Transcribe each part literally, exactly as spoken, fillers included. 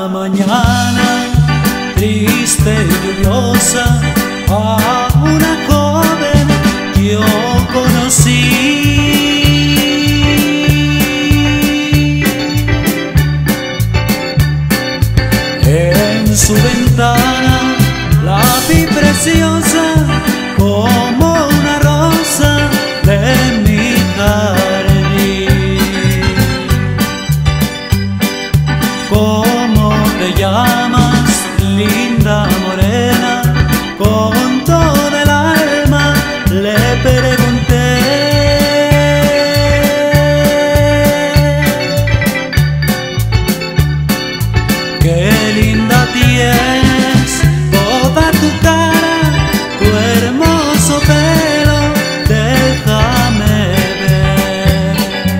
mañana triste y lluviosa a una joven yo conocí. En su ventana la vi preciosa como una rosa de mi jardín. ¿Cómo te llamas, linda morena? Con toda el alma le pregunté. Qué linda tienes toda tu cara, tu hermoso pelo, déjame ver.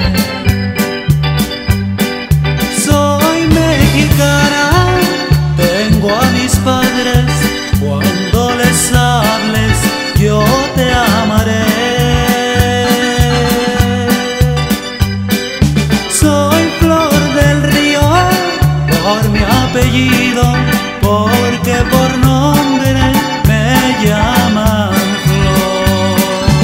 Soy mexicana, tengo a mis padres, cuando les hables yo te amaré. Soy flor del río por mi apellido, porque por nombre me llaman Flor.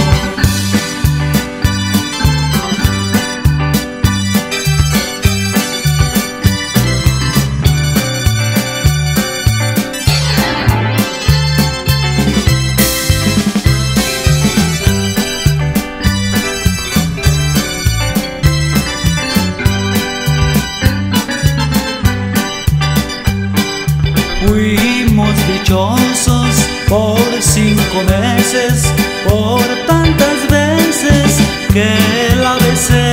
Fuimos dichosos por cinco meses, por tantas veces que la besé.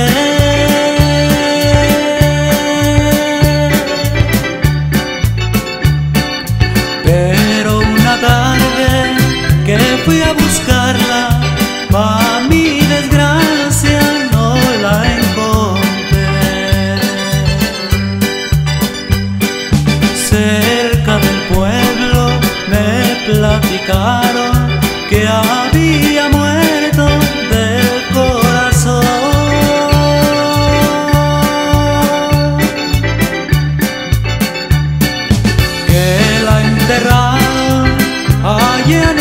Pero una tarde que fui a buscarla, pa' mi desgracia no la encontré. Cerca del pueblo me platicaron que había muerto del corazón, que la enterraron allí